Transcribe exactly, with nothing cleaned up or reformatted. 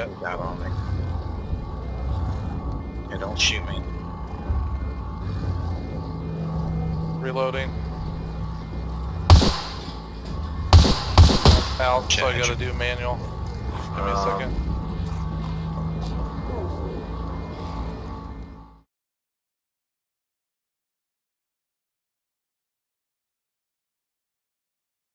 yet. He's out on me. Hey, don't shoot me. Reloading. Out, so I gotta do manual. Give me a Um, second.